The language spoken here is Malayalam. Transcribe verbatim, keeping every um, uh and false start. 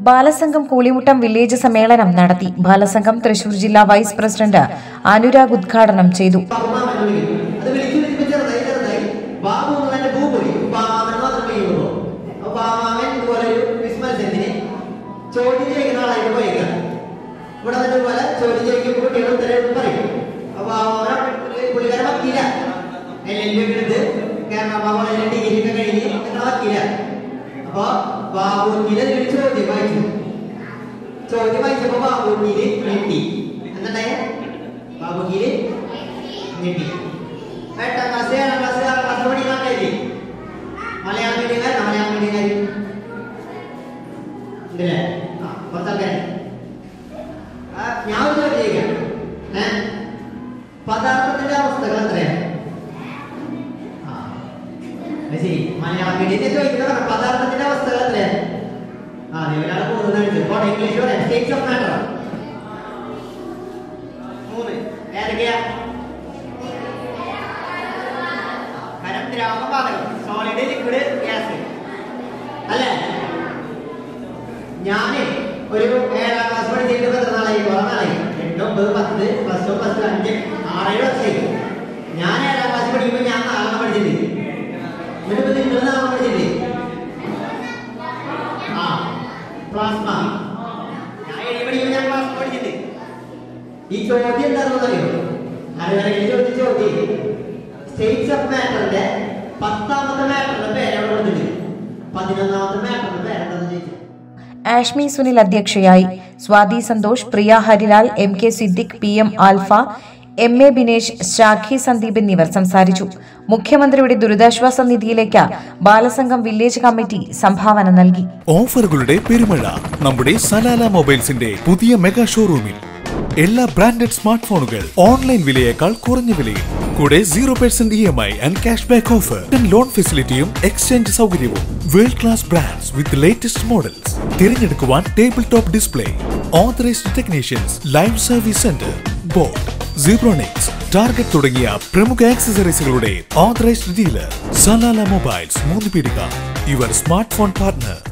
ബാലസംഘം കൂളിമുട്ടം വില്ലേജ് സമ്മേളനം നടത്തി. ബാലസംഘം തൃശൂർ ജില്ലാ വൈസ് പ്രസിഡന്റ് അനുരാഗ് ഉദ്ഘാടനം ചെയ്തു. ചോദ്യം വായിച്ചപ്പോ ബാബുഗീര് ഞെട്ടി. എന്നിട്ടേ ബാബുഗീര് ഞെട്ടി. എട്ടാം ക്ലാസ് ഏഴാം ക്ലാസ് ആറാം ക്ലാസ് പഠിക്കാണ്ടായില്ലേ? മലയാളം മീഡിയക്കാർ മലയാളം മീഡിയക്കാർ ഉണ്ടല്ലേ? ആ കുറച്ചാൾക്കാരെ ഞാൻ ഒരു ചോദ്യം ചോദിക്കാം. ഏഹ് പദാർത്ഥത്തിന്റെ അവസ്ഥകൾ എത്രയാണ്? ആ ശരി, മലയാളം മീഡിയത്തെ ചോദിക്കുന്നത് പദാർത്ഥത്തിന്റെ അവസ്ഥകൾ എത്രയാണ്? ആ ഒരാളെ പോകുന്നതാണ്. ഇപ്പോൾ ഇംഗ്ലീഷ് പറയാം സ്റ്റേറ്റ്സ് ഓഫ് മാറ്റർ മൂന്ന് ഏതൊക്കെയാ? ഖരം, ദ്രാവകം, വാതകം, സോളിഡ്, ലിക്വിഡ്, ഗ്യാസ് അല്ലേ? ഞാന് ഒരു ഏഴാം ക്ലാസ് പഠിച്ചിട്ട് എത്ര നാളായി? കുറെ നാളായി. എട്ട് ഒമ്പത് പത്ത് പ്ലസ് ടു പ്ലസ് ടു അഞ്ച് ആറേഴ് വർഷമായി. ഞാൻ ഏഴാം ക്ലാസ് പഠിക്കുമ്പോൾ ഞാൻ നാളെ പഠിച്ചിട്ടുണ്ട്. എന്നിട്ട് നിങ്ങൾ നാളെ പഠിച്ചില്ലേ? ആ പ്ലാസ്മ. ഞാൻ ഏഴ് പഠിക്കുമ്പോൾ ഞാൻ പ്ലാസ്മ പഠിച്ചിട്ടുണ്ട്. ഈ ചോദ്യം എന്താണെന്ന് അറിയോ? അറിയാൻ ചോദിച്ച ചോദ്യം സ്റ്റേറ്റ്സ് ഓഫ് മാറ്ററിന്റെ പത്താമത്തെ മാറ്ററിന്റെ പേര് അവിടെ കൊടുത്തിട്ടുണ്ട്. പതിനൊന്നാമത്തെ മാറ്ററിന്റെ പേരെന്താണെന്ന് ചോദിച്ചു. ആഷ്മി സുനിൽ അധ്യക്ഷയായി. Swathi Santhosh, Priya Harilal, M K Siddique, P M Alfa, M A Binesh, Shakhi Sandeep എന്നിവർ സംസാരിച്ചു. മുഖ്യമന്ത്രിയുടെ ദുരിതാശ്വാസ നിധിയിലേക്ക് ബാലസംഘം വില്ലേജ് കമ്മിറ്റി സംഭാവന നൽകി. ഓഫറുകളുടെ പെരുമഴ നമ്മുടെ സലാല മൊബൈൽസിന്റെ പുതിയ മെഗാ ഷോറൂമിൽ. എല്ലാ ബ്രാൻഡഡ് സ്മാർട്ട് ഫോണുകൾ ഓൺലൈൻ വിലയേക്കാൾ കുറഞ്ഞ വിലയിൽ. കൂടെ zero percent E M I and cash back offer, loan ഫെസിലിറ്റിയും എക്സ്ചേഞ്ച് സൗകര്യവും. World class brands with latest models. തിരഞ്ഞെടുക്കുവാൻ table top display, authorised technicians, live service centre, boAt, Zebronics, Target തുടങ്ങിയ പ്രമുഖ ആക്സസറീസുകളുടെ authorised dealer. Salala mobiles, Moonnu Peedika, your smart phone partner.